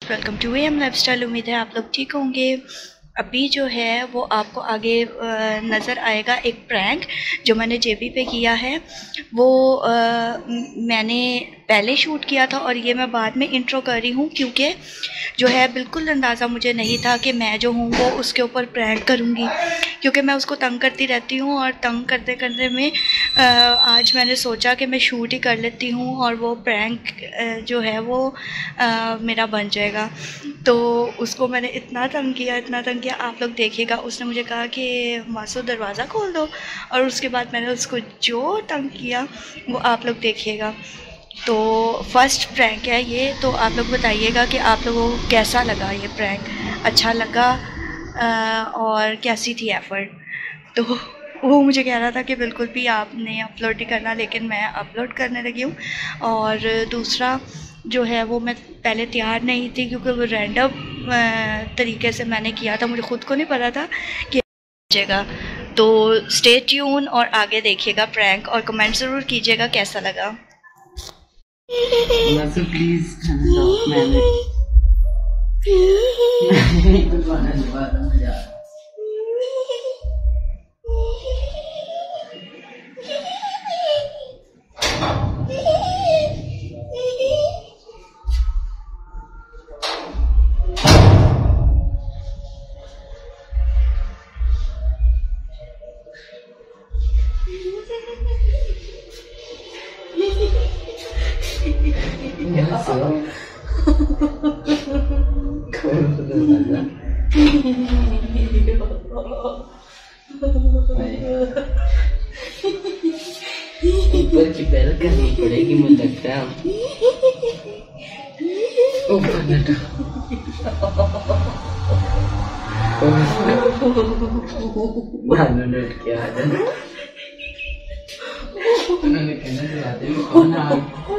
Welcome to M lifestyle. उम्मीद है आप लोग ठीक होंगे। अभी जो है वो आपको आगे नज़र आएगा एक प्रैंक जो मैंने जेबी पे किया है। वो मैंने पहले शूट किया था और ये मैं बाद में इंट्रो कर रही हूँ, क्योंकि जो है बिल्कुल अंदाज़ा मुझे नहीं था कि मैं जो हूँ वो उसके ऊपर प्रैंक करूँगी, क्योंकि मैं उसको तंग करती रहती हूँ और तंग करते करते में आज मैंने सोचा कि मैं शूट ही कर लेती हूँ और वो प्रैंक जो है वो मेरा बन जाएगा। तो उसको मैंने इतना तंग किया, आप लोग देखिएगा। उसने मुझे कहा कि मासू दरवाज़ा खोल दो, और उसके बाद मैंने उसको जो तंग किया वो आप लोग देखिएगा। तो फर्स्ट प्रैंक है ये, तो आप लोग बताइएगा कि आप लोगों को कैसा लगा ये प्रैंक, अच्छा लगा और कैसी थी एफ़र्ट। तो वो मुझे कह रहा था कि बिल्कुल भी आपने अपलोड नहीं करना, लेकिन मैं अपलोड करने लगी हूँ। और दूसरा जो है वो मैं पहले तैयार नहीं थी, क्योंकि वो रैंडम तरीके से मैंने किया था, मुझे ख़ुद को नहीं पता था कि बचेगा। तो स्टे ट्यून और आगे देखिएगा प्रैंक, और कमेंट ज़रूर कीजिएगा कैसा लगा। प्लीज ऊपर की पैर करनी पड़ेगी, मुझे लगता है। उन्होंने कहना चाहते हैं कौन आ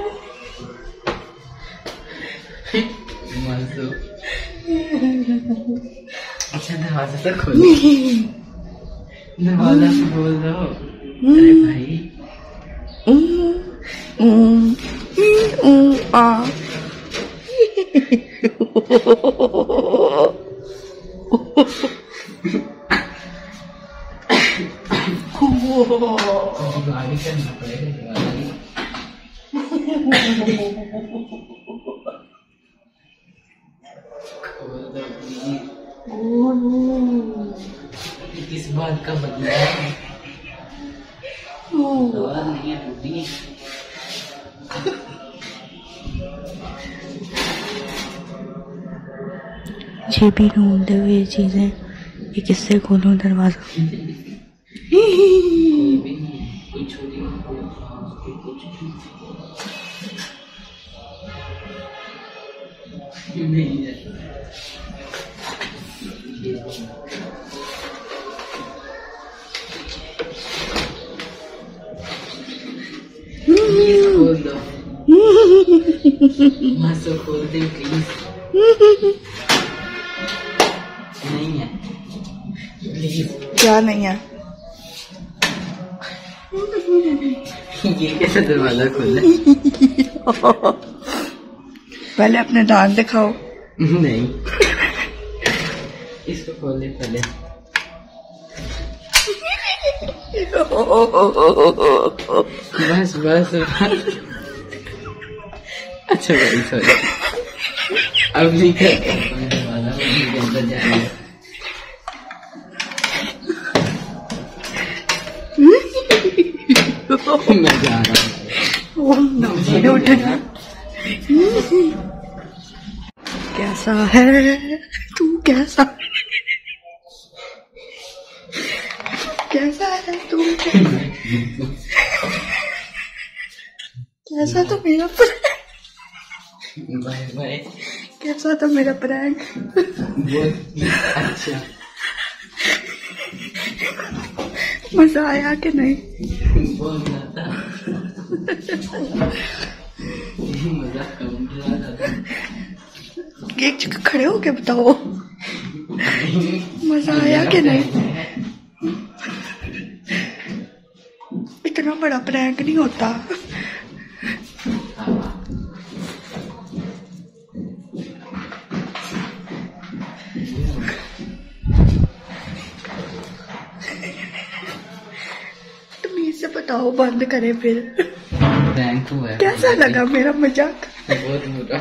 अच्छा दरवाजा से खोलो, दरवाजा से बोल दो। अरे भाई गाड़ी करना पड़ेगा। किस बात का बदला है? नहीं है टूटी। ये भी ढूंढते हुए चीज़ें, ये किससे खोलूं दरवाज़ा। नहीं है। खोल दो, मासो खोल दे प्लीज। नहीं है प्लीज। क्या नहीं है? ये कैसे दरवाजा खोले? पहले अपने दांत दिखाओ। नहीं, इसको खोले पहले। बस बस अच्छा भाई सॉरी, अब नहीं कर अंदर जाएंगे। मैं जा रहा हूँ। कैसा है तू, कैसा कैसा है तू, कैसा तो मेरा बाय बाय। कैसा तो मेरा प्रैंक। अच्छा मजा आया कि नहीं? बहुत ज्यादा मजा कम ज्यादा। एक जगह खड़े हो के बताओ, मजा आया कि नहीं? इतना बड़ा प्रैंक नहीं होता। बताओ बंद करें फिर। प्रैंक हुआ है। कैसा लगा मेरा मजाक? बहुत बुरा।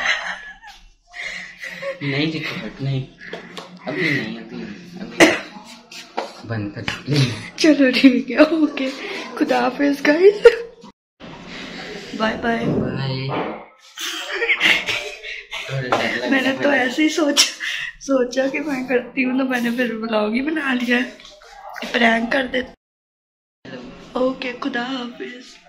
नहीं रिकॉर्ड नहीं, अभी नहीं, अभी बंद कर। चलो ठीक है, ओके, खुदा हाफिज गाइस, बाय बाय। मैंने तो ऐसे ही सोचा कि मैं करती हूँ, तो मैंने फिर व्लॉग ही बना लिया, प्रैंक कर देती। ओके, खुदा हाफिज।